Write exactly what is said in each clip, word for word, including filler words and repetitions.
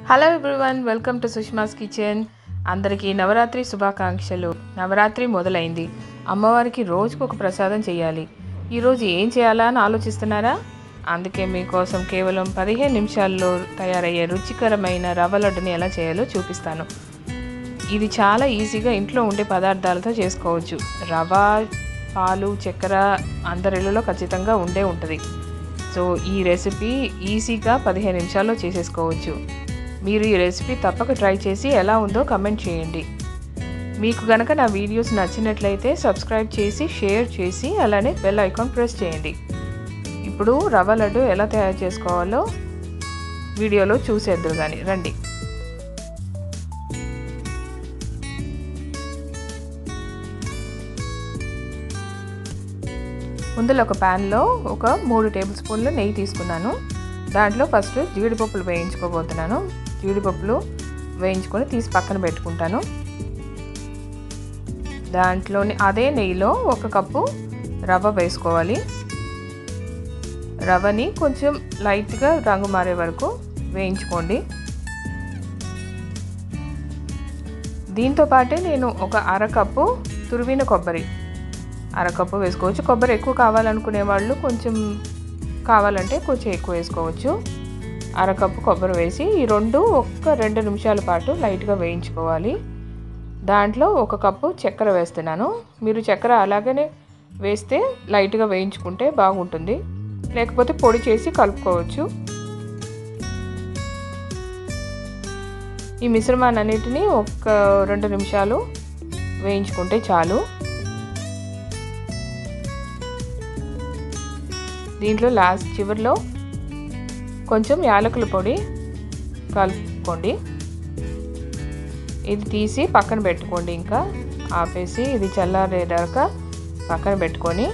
Hello everyone, welcome to Sushma's kitchen. అందరికీ నవరాత్రి శుభాకాంక్షలు. నవరాత్రి మొదలైంది. అమ్మవారికి రోజుకు ఒక ప్రసాదం చేయాలి. ఈరోజు ఏం చేయాలా అని ఆలోచిస్తున్నారా? అందుకే మీకోసం కేవలం పదిహేను నిమిషాల్లో తయారయ్యే రుచికరమైన రవ్వ లడ్డుని ఎలా చేయాలో చూపిస్తాను. ఇది చాలా ఈజీగా ఇంట్లో ఉండే పదార్థాలతో చేసుకోవచ్చు. రవ్వ, పాలు, చక్కెర అందరి ఇళ్ళలో ఖచ్చితంగా ఉండే ఉంటుంది. సో ఈ రెసిపీ ఈజీగా పదిహేను నిమిషాల్లో చేసేసుకోవచ్చు. మీరు ఈ రెసిపీ తప్పక ట్రై చేసి ఎలా ఉందో కమెంట్ చేయండి. మీకు గనక నా వీడియోస్ నచ్చినట్లయితే సబ్స్క్రైబ్ చేసి, షేర్ చేసి, అలానే బెల్ ఐకాన్ ప్రెస్ చేయండి. ఇప్పుడు రవ్వ లడ్డు ఎలా తయారు చేసుకోవాలో వీడియోలో చూసేద్దురు కానీ రండి. ముందులో ఒక ప్యాన్లో ఒక మూడు టేబుల్ స్పూన్లు నెయ్యి తీసుకున్నాను. దాంట్లో ఫస్ట్ జీడిపప్పులు వేయించుకోబోతున్నాను. జీడిపప్పులు వేయించుకొని తీసి పక్కన పెట్టుకుంటాను. దాంట్లోని అదే నెయ్యిలో ఒక కప్పు రవ్వ వేసుకోవాలి. రవ్వని కొంచెం లైట్గా రంగు మారే వరకు వేయించుకోండి. దీంతో పాటే నేను ఒక అరకప్పు తురిమిన కొబ్బరి అరకప్పు వేసుకోవచ్చు. కొబ్బరి ఎక్కువ కావాలనుకునే వాళ్ళు కొంచెం కావాలంటే కొంచెం ఎక్కువ వేసుకోవచ్చు. అరకప్పు కొబ్బరి వేసి ఈ రెండు ఒక్క రెండు నిమిషాల పాటు లైట్గా వేయించుకోవాలి. దాంట్లో ఒక కప్పు చక్కెర వేస్తున్నాను. మీరు చక్కెర అలాగనే వేస్తే లైట్గా వేయించుకుంటే బాగుంటుంది, లేకపోతే పొడి చేసి కలుపుకోవచ్చు. ఈ మిశ్రమాన్ని అన్నిటినీ ఒక రెండు నిమిషాలు వేయించుకుంటే చాలు. దీంట్లో లాస్ట్ చివరిలో కొంచెం యాలకుల పొడి కలుపుకోండి. ఇది తీసి పక్కన పెట్టుకోండి. ఇంకా ఆపేసి ఇది చల్లారేదాకా పక్కన పెట్టుకొని,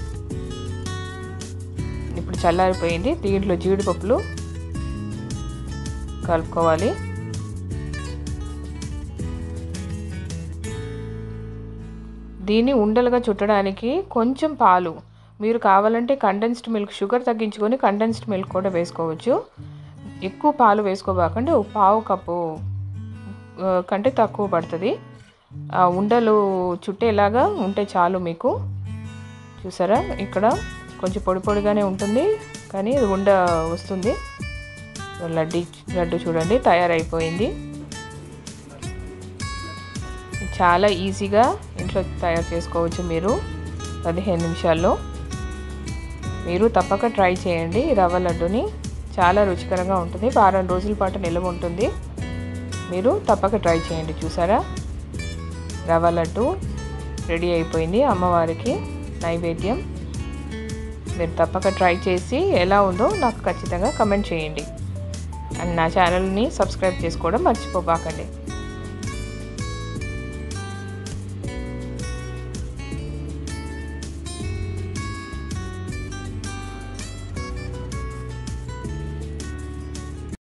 ఇప్పుడు చల్లారిపోయింది. దీంట్లో జీడిపప్పులు కలుపుకోవాలి. దీన్ని ఉండలుగా చుట్టడానికి కొంచెం పాలు, మీరు కావాలంటే కండెన్స్డ్ మిల్క్, షుగర్ తగ్గించుకొని కండెన్స్డ్ మిల్క్ కూడా వేసుకోవచ్చు. ఎక్కువ పాలు వేసుకోబాకండి, పావు కప్పు కంటే తక్కువ పడుతుంది. ఉండలు చుట్టేలాగా ఉంటే చాలు మీకు. చూసారా, ఇక్కడ కొంచెం పొడి పొడిగానే ఉంటుంది కానీ అది ఉండ వస్తుంది. లడ్డు లడ్డు చూడండి తయారైపోయింది. చాలా ఈజీగా ఇంట్లో తయారు చేసుకోవచ్చు మీరు పదిహేను నిమిషాల్లో. మీరు తప్పక ట్రై చేయండి. రవ్వ లడ్డుని చాలా రుచికరంగా ఉంటుంది. వారం రోజుల పాటు నిల్వ ఉంటుంది. మీరు తప్పక ట్రై చేయండి. చూసారా, రవ్వ లడ్డు రెడీ అయిపోయింది. అమ్మవారికి నైవేద్యం. మీరు తప్పక ట్రై చేసి ఎలా ఉందో నాకు ఖచ్చితంగా కమెంట్ చేయండి. అండ్ నా ఛానల్ని సబ్స్క్రైబ్ చేసుకోవడం మర్చిపోబాకండి.